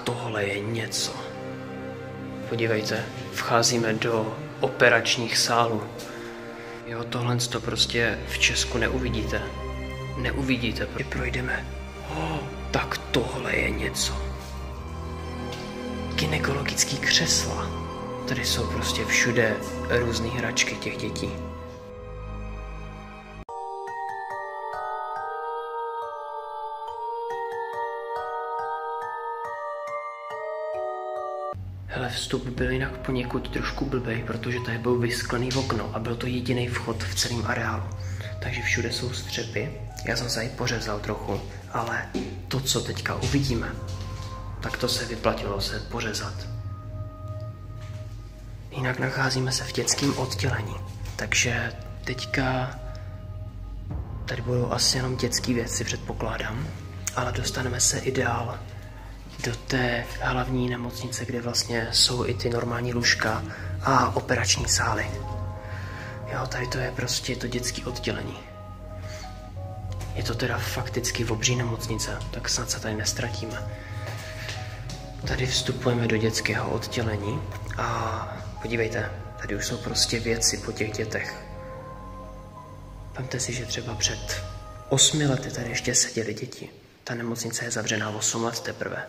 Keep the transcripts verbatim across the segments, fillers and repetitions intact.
tohle je něco. Podívejte, vcházíme do operačních sálů. Jo, tohle to prostě v Česku neuvidíte. Neuvidíte, protože projdeme. Oh, tak tohle je něco. Gynekologický křesla. Tady jsou prostě všude různé hračky těch dětí. Hele, vstup byl jinak poněkud trošku blbej, protože tady byl vysklený okno a byl to jediný vchod v celém areálu. Takže všude jsou střepy. Já jsem se i pořezal trochu, ale to, co teďka uvidíme, tak to se vyplatilo se pořezat. Jinak nacházíme se v dětském oddělení, takže teďka tady budou asi jenom dětské věci, předpokládám, ale dostaneme se i dál do té hlavní nemocnice, kde vlastně jsou i ty normální lůžka a operační sály. Jo, tady to je prostě to dětské oddělení. Je to teda fakticky obří nemocnice, tak snad se tady nestratíme. Tady vstupujeme do dětského oddělení a podívejte, tady už jsou prostě věci po těch dětech. Vemte si, že třeba před osmi lety tady ještě seděly děti. Ta nemocnice je zavřená osm let teprve.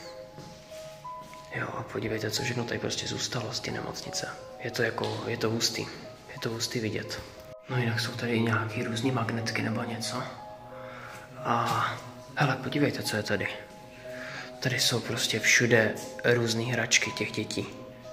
Jo, a podívejte, co všechno tady prostě zůstalo z té nemocnice. Je to jako, je to hustý. Je to hustý vidět. No jinak jsou tady i nějaký různý magnetky nebo něco. A hele, podívejte, co je tady. Tady jsou prostě všude různé hračky těch dětí.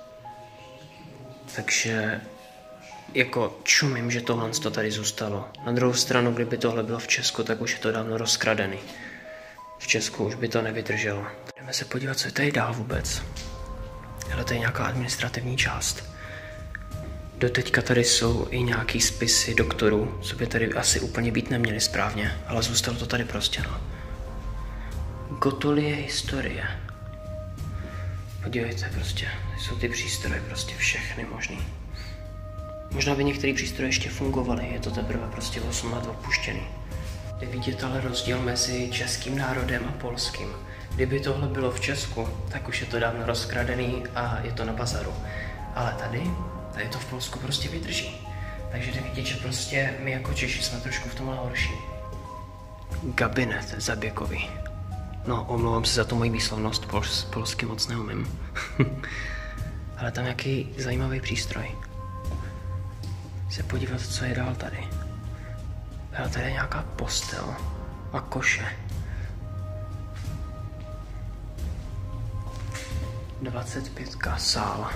Takže jako čumím, že tohle to tady zůstalo. Na druhou stranu, kdyby tohle bylo v Česku, tak už je to dávno rozkradený. V Česku už by to nevydrželo. Jdeme se podívat, co je tady dál vůbec. Hele, tady je nějaká administrativní část. Doteďka tady jsou i nějaký spisy doktorů, co by tady asi úplně být neměli správně, ale zůstalo to tady prostě, no. Gotolie historie. Podívejte prostě, jsou ty přístroje prostě všechny možný. Možná by některé přístroje ještě fungovaly, je to teprve prostě osm let opuštěný. Jde vidět ale rozdíl mezi českým národem a polským. Kdyby tohle bylo v Česku, tak už je to dávno rozkradený a je to na bazaru. Ale tady, tady to v Polsku prostě vydrží. Takže jde vidět, že prostě my jako Češi jsme trošku v tomhle horší. Gabinet zaběgový. No, omlouvám se za tu moji výslovnost, pols, polsky moc neumím. Ale tam nějaký zajímavý přístroj. Se podívat, co je dál tady. Ale tady je nějaká postel a koše. dvacet pět sál.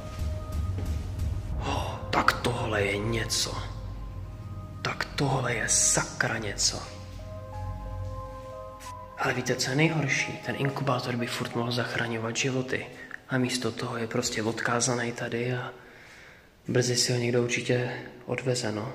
Oh, tak tohle je něco. Tak tohle je sakra něco. Ale víte, co je nejhorší? Ten inkubátor by furt mohl zachraňovat životy. A místo toho je prostě odkázaný tady a brzy si ho někdo určitě odveze, no.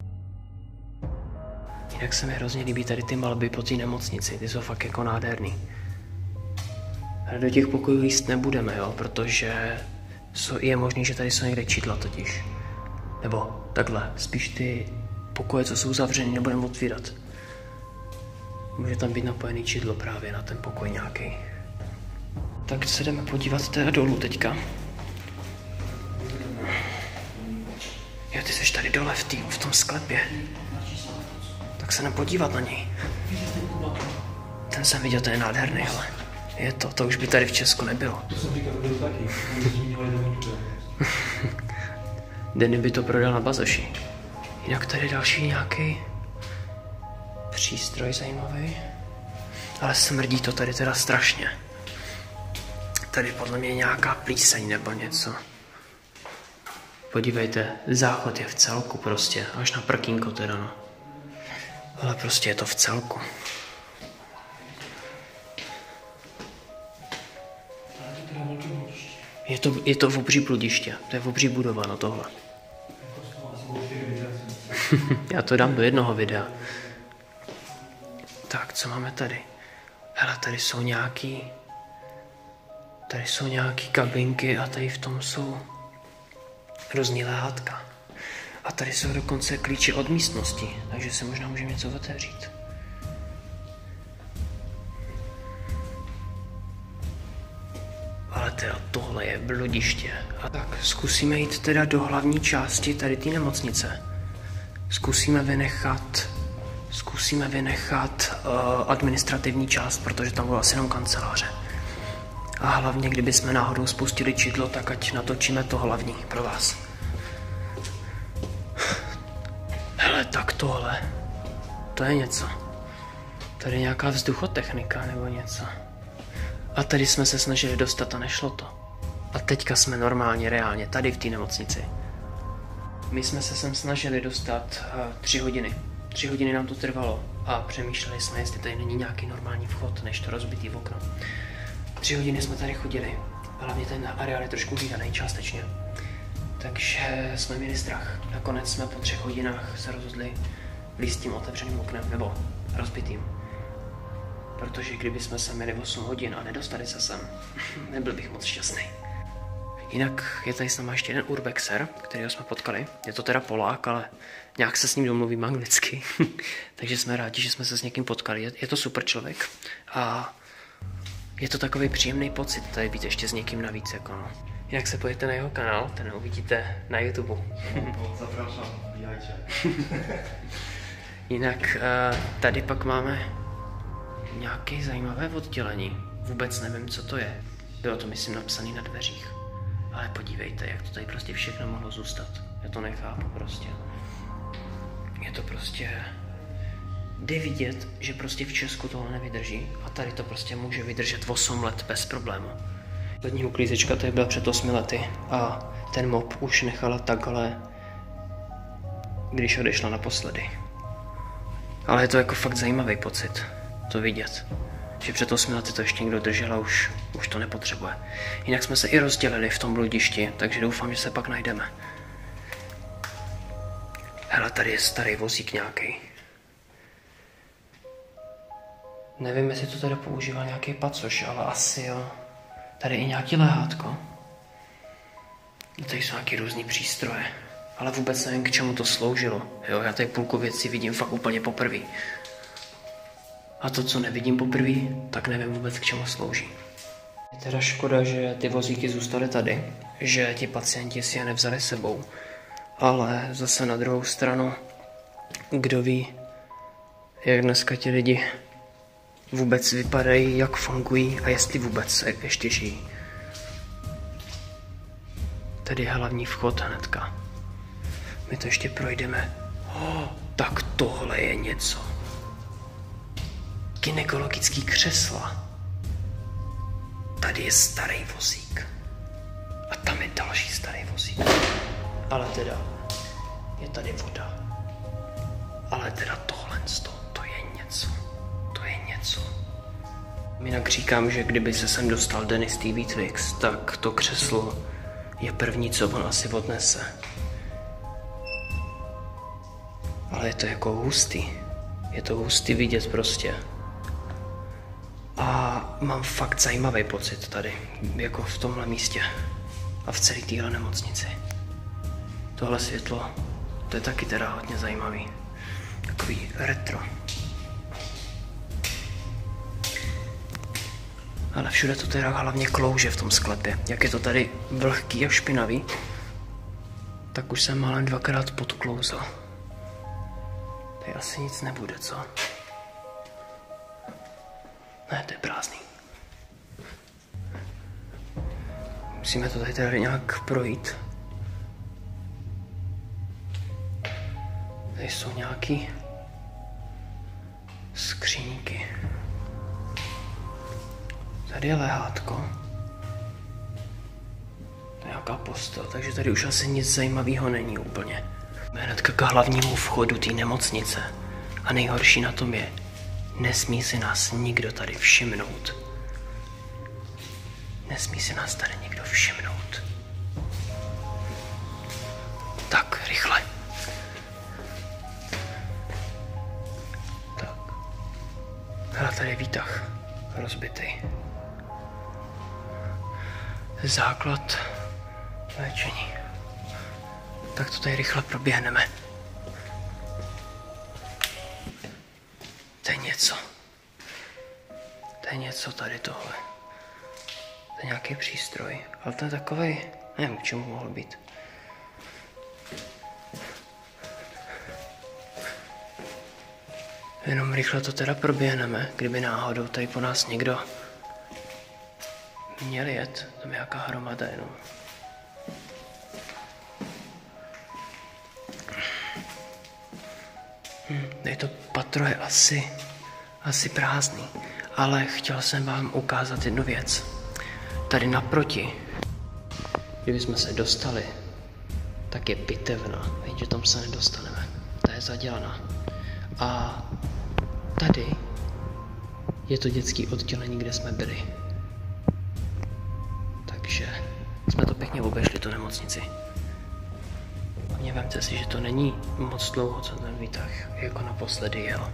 Jinak se mi hrozně líbí tady ty malby po té nemocnici, ty jsou fakt jako nádherný. Ale do těch pokojů jíst nebudeme, jo, protože je možný, že tady jsou někde čidla totiž. Nebo takhle, spíš ty pokoje, co jsou zavřený, nebudeme otvírat. Může tam být napojený čidlo právě na ten pokoj nějaký. Tak se jdeme podívat teda dolů teďka. Jo, ty jsi tady dole v, tý, v tom sklepě. Tak se nepodívat na něj. Ten jsem viděl, to je nádherný, ale je to, to už by tady v Česku nebylo. To jsem říkal, to byl taky. Denny by to prodal na bazoši. Jinak tady další nějaký přístroj zajímavý. Ale smrdí to tady teda strašně. Tady podle mě je nějaká plíseň nebo něco. Podívejte, záchod je v celku prostě, až na prkínko teda, no. Ale prostě je to v celku. Je to, je to v obří bludiště, to je v obří budova, no tohle. Já to dám do jednoho videa. Tak, co máme tady? Hele, tady jsou nějaký... Tady jsou nějaký kabinky a tady v tom jsou různý lehátka. A tady jsou dokonce klíče od místnosti, takže se možná můžeme něco otevřít. teda tohle je bludiště. A tak zkusíme jít teda do hlavní části tady té nemocnice. Zkusíme vynechat, zkusíme vynechat uh, administrativní část, protože tam bylo asi jenom kanceláře. A hlavně, kdyby jsme náhodou spustili čidlo, tak ať natočíme to hlavní pro vás. Hele, tak tohle, to je něco. Tady nějaká vzduchotechnika nebo něco. A tady jsme se snažili dostat a nešlo to. A teďka jsme normálně, reálně, tady v té nemocnici. My jsme se sem snažili dostat uh, tři hodiny. Tři hodiny nám to trvalo a přemýšleli jsme, jestli tady není nějaký normální vchod, než to rozbitý v okno. Tři hodiny jsme tady chodili, hlavně ten areál je trošku vydaný částečně. Takže jsme měli strach. Nakonec jsme po třech hodinách se rozhodli vlízt tím otevřeným oknem, nebo rozbitým. Protože kdyby jsme se měli osm hodin a nedostali se sem, nebyl bych moc šťastný. Jinak je tady s náma ještě jeden urbexer, kterého jsme potkali. Je to teda Polák, ale nějak se s ním domluvím anglicky. Takže jsme rádi, že jsme se s někým potkali. Je, je to super člověk a je to takový příjemný pocit tady být ještě s někým navíc. Jako no. Jinak se pojďte na jeho kanál, ten uvidíte na YouTube. Zapraszam, wbijajcie. Jinak tady pak máme nějaké zajímavé oddělení. Vůbec nevím, co to je. Bylo to, myslím, napsané na dveřích. Ale podívejte, jak to tady prostě všechno mohlo zůstat. Já to nechápu prostě. Je to prostě... Jde vidět, že prostě v Česku tohle nevydrží a tady to prostě může vydržet osm let bez problému. Zadní uklízečka tady byla před osmi lety a ten mop už nechala takhle, když odešla naposledy. Ale je to jako fakt zajímavý pocit, to vidět. Že před osmi lety to ještě někdo držel a už, už to nepotřebuje. Jinak jsme se i rozdělili v tom bludišti, takže doufám, že se pak najdeme. Hele, tady je starý vozík nějaký. Nevím, jestli to tady používal nějaký pacoš, ale asi jo. Tady je nějaký lehátko. Tady jsou nějaký různý přístroje. Ale vůbec nevím, k čemu to sloužilo. Jo, já tady půlku věcí vidím fakt úplně poprvé. A to, co nevidím poprvé, tak nevím vůbec, k čemu slouží. Je teda škoda, že ty vozíky zůstaly tady, že ti pacienti si je nevzali sebou. Ale zase na druhou stranu, kdo ví, jak dneska ti lidi vůbec vypadají, jak fungují a jestli vůbec ještě žijí. Tady je hlavní vchod hnedka. My to ještě projdeme. Oh, tak tohle je něco. Gynekologický křesla. Tady je starý vozík. A tam je další starý vozík. Ale teda, je tady voda. Ale teda tohle, to je něco. To je něco. Jinak říkám, že kdyby se sem dostal Dennis T V Twix, tak to křeslo je první, co on asi odnese. Ale je to jako hustý. Je to hustý vidět prostě. A mám fakt zajímavý pocit tady, jako v tomhle místě a v celé téhle nemocnici. Tohle světlo, to je taky teda hodně zajímavý. Takový retro. Ale všude to teda hlavně klouže v tom sklepě. Jak je to tady vlhký a špinavý, tak už jsem málem dvakrát podklouzl. Tady asi nic nebude, co? Ne, to je prázdný. Musíme to tady teda nějak projít. Tady jsou nějaký skříňky. Tady je lehátko. To je nějaká postel, takže tady už asi nic zajímavého není úplně. Jsme hnedka k hlavnímu vchodu té nemocnice. A nejhorší na tom je, nesmí si nás nikdo tady všimnout. Nesmí si nás tady nikdo všimnout. Tak, rychle. Tak. Hele, tady je výtah. Rozbitý. Základ léčení. Tak to tady rychle proběhneme. To je něco. To je něco tady tohle. To je nějaký přístroj, ale to je takovej, nevím, k čemu mohl být. Jenom rychle to teda proběhneme, kdyby náhodou tady po nás někdo měl jet, tam je nějaká hromada jenom. Hm, tady to patro je asi, asi prázdný, ale chtěl jsem vám ukázat jednu věc. Tady naproti, kdybychom se dostali, tak je pitevna, jenže tam se nedostaneme, ta je zadělaná. A tady je to dětské oddělení, kde jsme byli. Takže jsme to pěkně obešli, tu nemocnici. Hlavně vemte si, že to není moc dlouho, co ten výtah jako naposledy jel.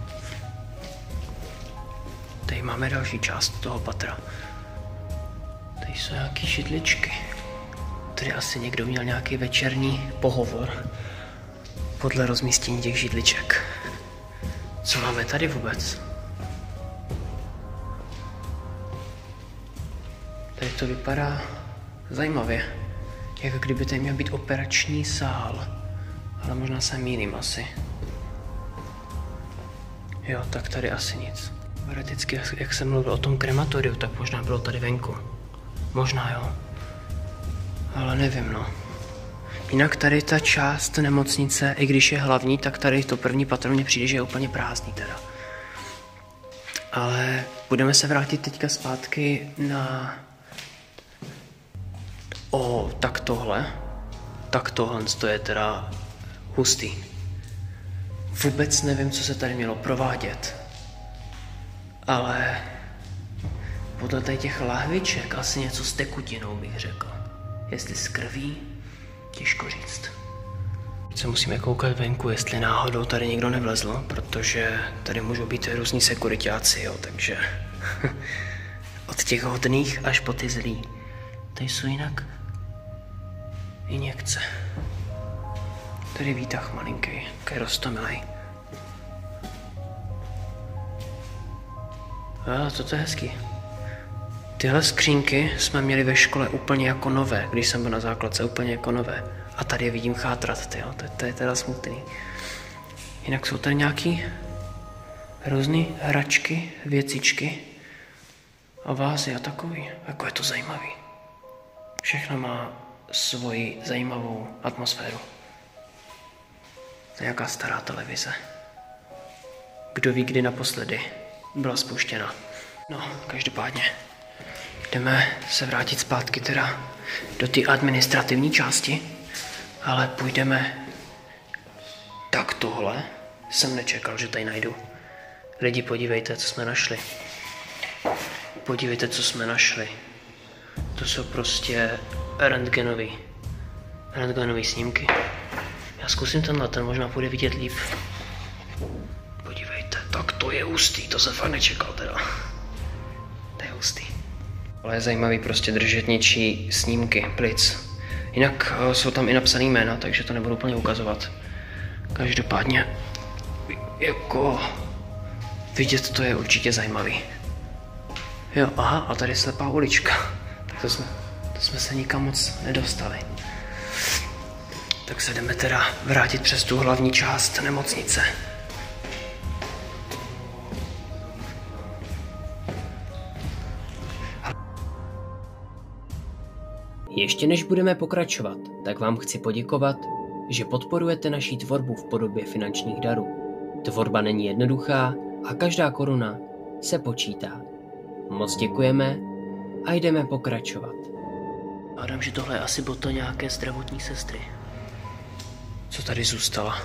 Tady máme další část toho patra. Tady jsou nějaký židličky. Tady asi někdo měl nějaký večerní pohovor podle rozmístění těch židliček. Co máme tady vůbec? Tady to vypadá zajímavě. Jako kdyby tady měl být operační sál. Ale možná se mýlím asi. Jo, tak tady asi nic. Teoreticky, jak jsem mluvil o tom krematoriu, tak možná bylo tady venku. Možná jo. Ale nevím, no. Jinak tady ta část nemocnice, i když je hlavní, tak tady to první patro mně přijde, že je úplně prázdný teda. Ale budeme se vrátit teďka zpátky na... O, tak tohle. Tak tohle to je teda hustý. Vůbec nevím, co se tady mělo provádět. Ale podle tady těch lahviček asi něco s tekutinou bych řekl. Jestli s krví, těžko říct. Teď se musíme koukat venku, jestli náhodou tady někdo nevlezl, protože tady můžou být různí sekuritáci, jo, takže od těch hodných až po ty zlý. Tady jsou jinak injekce. Tady výtah malinký, takový roztomilej. A toto je hezký. Tyhle skřínky jsme měli ve škole úplně jako nové, když jsem byl na základce, úplně jako nové. A tady je vidím chátrat, tyjo, to, to je teda smutný. Jinak jsou tady nějaký různý hračky, věcičky a vázy a takový. Jako je to zajímavý. Všechno má svoji zajímavou atmosféru. To je nějaká stará televize. Kdo ví, kdy naposledy byla spuštěna. No, každopádně. Jdeme se vrátit zpátky teda do té administrativní části, ale půjdeme... Tak tohle jsem nečekal, že tady najdu. Lidi, podívejte, co jsme našli. Podívejte, co jsme našli. To jsou prostě rentgenový. Rentgenový snímky. Já zkusím tenhle, ten možná půjde vidět líp. Podívejte, tak to je hustý, to jsem fakt nečekal teda. To je hustý. Ale je zajímavý prostě držet něčí snímky, plic. Jinak uh, jsou tam i napsaný jména, takže to nebudu úplně ukazovat. Každopádně, jako vidět to je určitě zajímavý. Jo, aha, a tady je slepá ulička. Tak to jsme, to jsme se nikam moc nedostali. Tak se jdeme teda vrátit přes tu hlavní část nemocnice. Ještě než budeme pokračovat, tak vám chci poděkovat, že podporujete naši tvorbu v podobě finančních darů. Tvorba není jednoduchá a každá koruna se počítá. Moc děkujeme a jdeme pokračovat. Hádám, že tohle je asi boto nějaké zdravotní sestry. Co tady zůstala?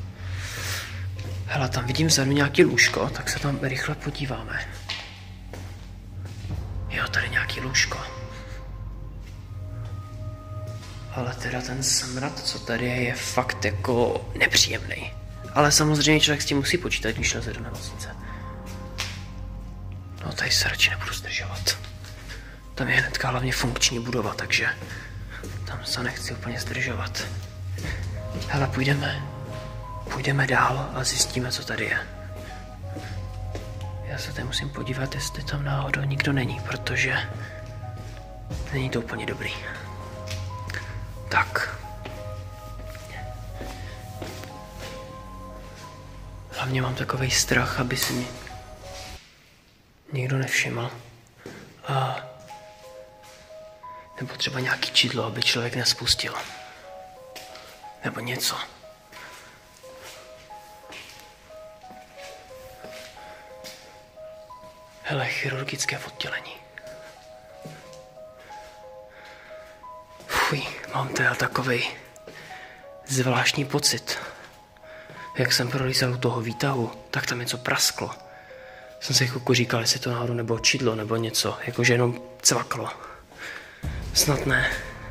Hele, tam vidím vzadu nějaký lůžko, tak se tam rychle podíváme. Jo, tady nějaký lůžko. Ale teda ten smrad, co tady je, je fakt jako nepříjemný. Ale samozřejmě člověk s tím musí počítat, když leze do nemocnice. No tady se radši nebudu zdržovat. Tam je hnedka hlavně funkční budova, takže tam se nechci úplně zdržovat. Hele, půjdeme, půjdeme dál a zjistíme, co tady je. Já se tady musím podívat, jestli tam náhodou nikdo není, protože Není to úplně dobrý. Tak. Hlavně mám takovej strach, aby si mě nikdo nevšiml. A nebo třeba nějaký čidlo, aby člověk nespustil. Nebo něco. Hele, chirurgické oddělení. Fuj, mám teda takovej zvláštní pocit. Jak jsem prolízal u toho výtahu, tak tam něco prasklo. Jsem si chvilku říkal, jestli to náhodou nebo čidlo, nebo něco, jakože jenom cvaklo. Snad ne.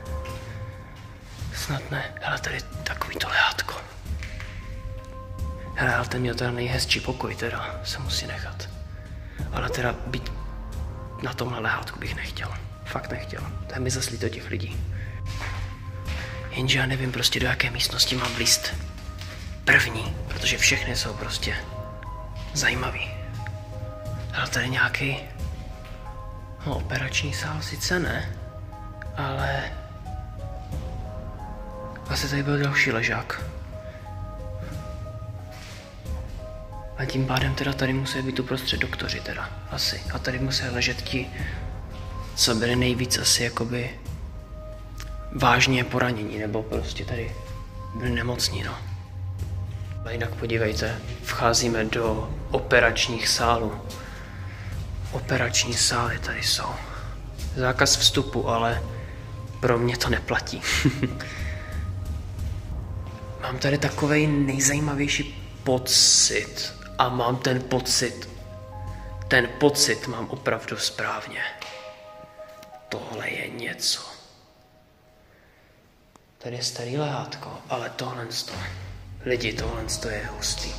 Snad ne. Hele, tady takový to lehátko. Hele, ale ten měl teda nejhezčí pokoj, teda se musí nechat. Ale teda být na tomhle lehátku bych nechtěl. Fakt nechtěl. To je mi zaslí to těch lidí. Jenže já nevím prostě, do jaké místnosti mám vlízt první, protože všechny jsou prostě zajímavý. Ale tady nějaký no, operační sál sice ne, ale asi tady byl další ležák. A tím pádem teda tady musí být uprostřed doktoři teda, asi. A tady musí ležet ti, co byli nejvíc asi jakoby vážně poranění, nebo prostě tady byli nemocní, no. A jinak podívejte, vcházíme do operačních sálů. Operační sály tady jsou. Zákaz vstupu, ale pro mě to neplatí. Mám tady takovej nejzajímavější pocit. A mám ten pocit, ten pocit mám opravdu správně. Tohle je něco. Tady je starý lehátko, ale tohle to, lidi, tohle to je hustý.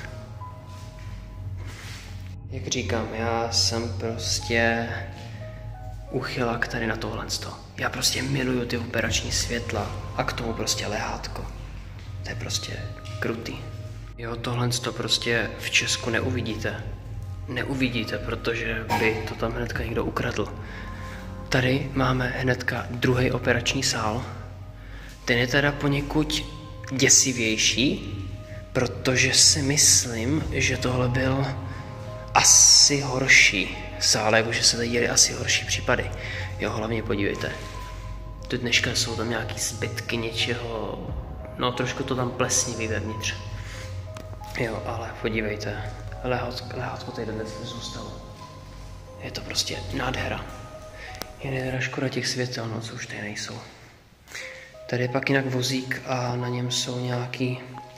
Jak říkám, já jsem prostě uchylák tady na tohle. Já prostě miluju ty operační světla a k tomu prostě lehátko. To je prostě krutý. Jo, tohle to prostě v Česku neuvidíte. Neuvidíte, protože by to tam hnedka někdo ukradl. Tady máme hnedka druhý operační sál. Ten je teda poněkud děsivější, protože si myslím, že tohle byl asi horší sál, jakože se tady děli asi horší případy. Jo, hlavně podívejte. Tu dneška jsou tam nějaký zbytky něčeho, no trošku to tam plesnivý vevnitř. Jo, ale podívejte, lehátko, lehátko tady dnes zůstalo. Je to prostě nádhera. Jen je teda škoda těch světel, no co už tady nejsou. Tady je pak jinak vozík a na něm jsou nějaký,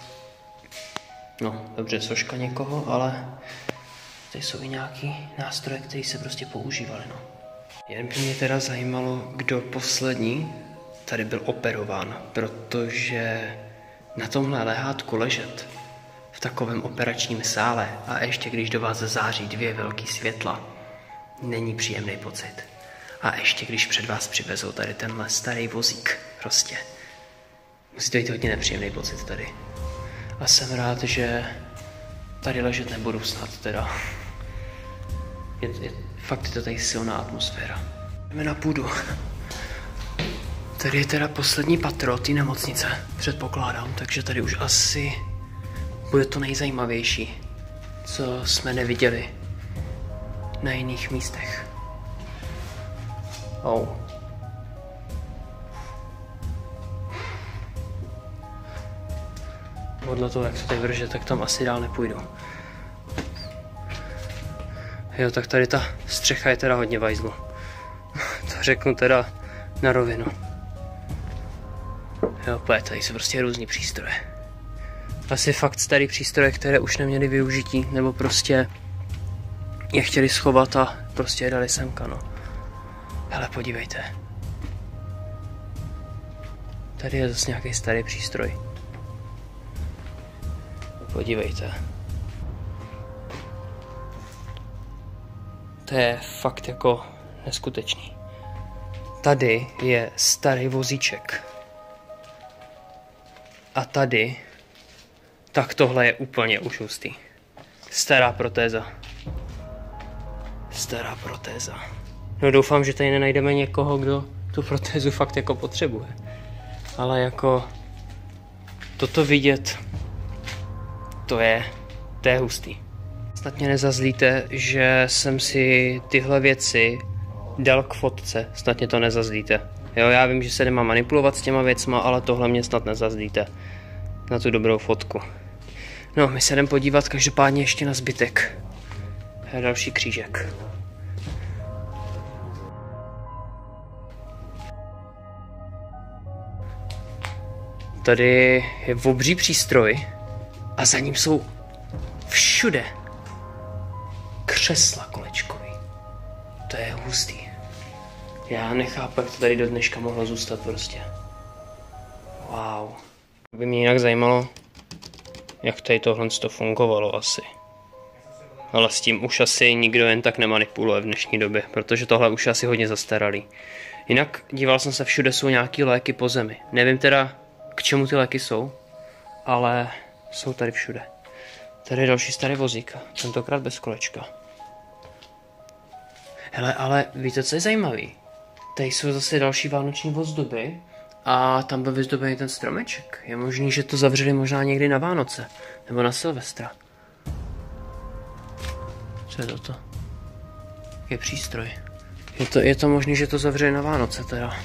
no dobře, soška někoho, ale tady jsou i nějaký nástroje, které se prostě používaly, no. Jen by mě teda zajímalo, kdo poslední tady byl operován, protože na tomhle lehátku ležet v takovém operačním sále a ještě když do vás září dvě velký světla, není příjemný pocit. A ještě když před vás přivezou tady tenhle starý vozík, prostě. Musí to být hodně nepříjemný pocit tady. A jsem rád, že tady ležet nebudu snad teda. Je, je, fakt je to tady silná atmosféra. Jdeme na půdu. Tady je teda poslední patro té nemocnice, předpokládám, takže tady už asi bude to nejzajímavější, co jsme neviděli na jiných místech. Oh. Podle toho, jak se tady vrže, tak tam asi dál nepůjdu. Jo, tak tady ta střecha je teda hodně vajzlu. To řeknu teda na rovinu. Jo, pojď, tady jsou prostě různý přístroje. Asi fakt starý přístroje, které už neměly využití, nebo prostě je chtěli schovat a prostě je dali semka, no. Hele, podívejte. Tady je zase nějaký starý přístroj. Podívejte. To je fakt jako neskutečný. Tady je starý vozíček. A tady, tak tohle je úplně už hustý. Stará protéza. Stará protéza. No doufám, že tady nenajdeme někoho, kdo tu protézu fakt jako potřebuje. Ale jako toto vidět, to je, to je hustý. Snad mě nezazlíte, že jsem si tyhle věci dal k fotce, snad mě to nezazlíte. Jo, já vím, že se nemá manipulovat s těma věcma, ale tohle mě snad nezazlíte na tu dobrou fotku. No, my se jdeme podívat každopádně ještě na zbytek. A další křížek. Tady je obří přístroj a za ním jsou všude křesla kolečkový. To je hustý. Já nechápu, jak to tady do dneška mohlo zůstat prostě. Wow. By mě jinak zajímalo, jak tady tohle to fungovalo asi. Ale s tím už asi nikdo jen tak nemanipuluje v dnešní době, protože tohle už je asi hodně zastaralý. Jinak díval jsem se, všude jsou nějaký léky po zemi. Nevím teda, k čemu ty léky jsou, ale jsou tady všude. Tady je další starý vozík, tentokrát bez kolečka. Hele, ale víte, co je zajímavý? Tady jsou zase další vánoční ozdoby a tam byl vyzdobený ten stromeček. Je možný, že to zavřeli možná někdy na Vánoce, nebo na Silvestra. Co je toto? Je přístroj. Je to, je to možný, že to zavřeli na Vánoce teda.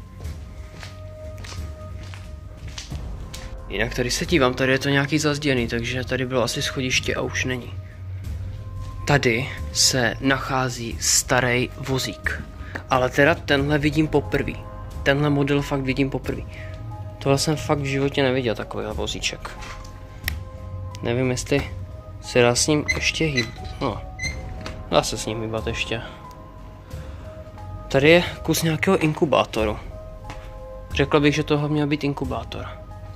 Jinak tady se dívám, tady je to nějaký zazděný, takže tady bylo asi schodiště a už není. Tady se nachází starý vozík. Ale teda tenhle vidím poprvé. Tenhle model fakt vidím poprvé. Tohle jsem fakt v životě neviděl, takový vozíček. Nevím, jestli se dá s ním ještě hýbat. No, dá se s ním hýbat ještě. Tady je kus nějakého inkubátoru. Řekl bych, že tohle měl být inkubátor.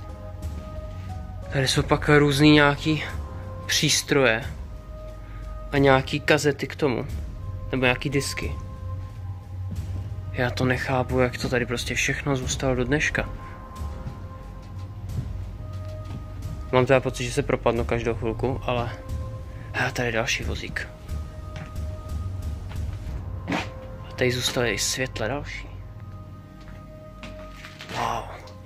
Tady jsou pak různý nějaký přístroje a nějaký kazety k tomu. Nebo nějaký disky. Já to nechápu, jak to tady prostě všechno zůstalo do dneška. Mám teda pocit, že se propadnu každou chvilku, ale... A tady je další vozík. A tady zůstaly i světle další. Wow.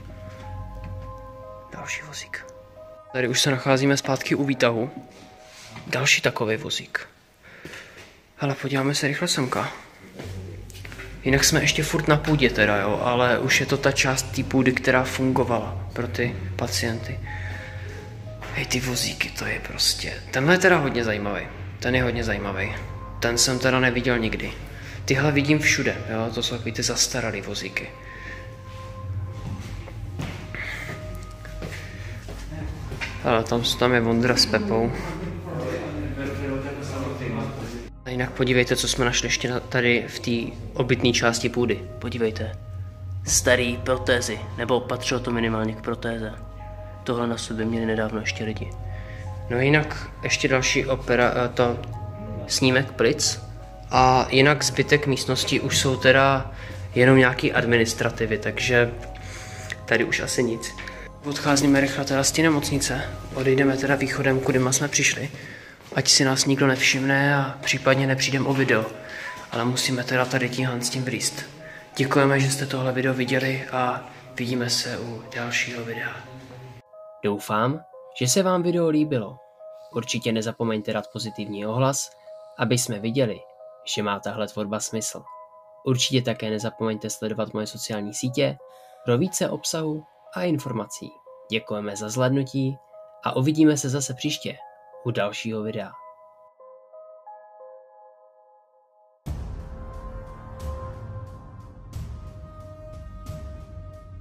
Další vozík. Tady už se nacházíme zpátky u výtahu. Další takový vozík. Ale podíváme se rychle semka. Jinak jsme ještě furt na půdě teda, jo, ale už je to ta část té půdy, která fungovala pro ty pacienty. Hej, ty vozíky, to je prostě... Tenhle je teda hodně zajímavý. Ten je hodně zajímavý. Ten jsem teda neviděl nikdy. Tyhle vidím všude, jo, to jsou takový ty zastaralý vozíky. Ale tam, tam je Vondra s Pepou. A jinak podívejte, co jsme našli ještě tady v té obytné části půdy. Podívejte. Starý protézy, nebo patřilo to minimálně k protéze. Tohle na sobě měli nedávno ještě lidi. No jinak ještě další opera, to snímek plic. A jinak zbytek místnosti už jsou teda jenom nějaký administrativy, takže tady už asi nic. Odcházíme rychle teda z té nemocnice, odejdeme teda východem, kudyma jsme přišli. Ať si nás nikdo nevšimne a případně nepřijdem o video. Ale musíme teda tady tímhle s tím vrýst. Děkujeme, že jste tohle video viděli a vidíme se u dalšího videa. Doufám, že se vám video líbilo. Určitě nezapomeňte dát pozitivní ohlas, aby jsme viděli, že má tahle tvorba smysl. Určitě také nezapomeňte sledovat moje sociální sítě pro více obsahu a informací. Děkujeme za zhlédnutí a uvidíme se zase příště u dalšího videa.